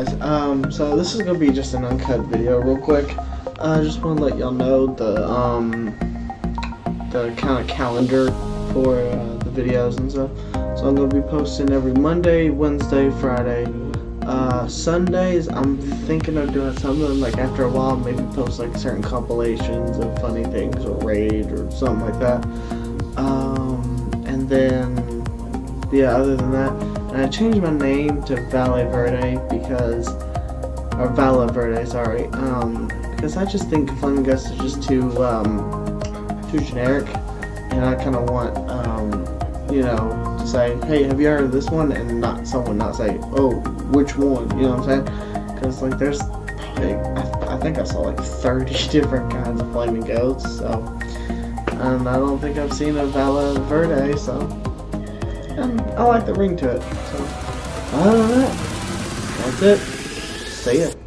guys. So this is gonna be just an uncut video, real quick. I just want to let y'all know the kind of calendar for the videos and stuff. So I'm gonna be posting every Monday, Wednesday, Friday. Sundays, I'm thinking of doing something like after a while, maybe post like certain compilations of funny things or raid or something like that. And then, yeah, other than that, and I changed my name to Vale Verde because, or Vala Verde, sorry, because I just think Flaming Gust is just too generic, and I kind of want, you know, to say, hey, have you heard of this one, and not say, oh, which one, you know what I'm saying? Because like there's probably, I think I saw like 30 different kinds of Flaming Ghosts, so, and I don't think I've seen a Vala Verde, so, and I like the ring to it, so, other than that, that's it, see ya.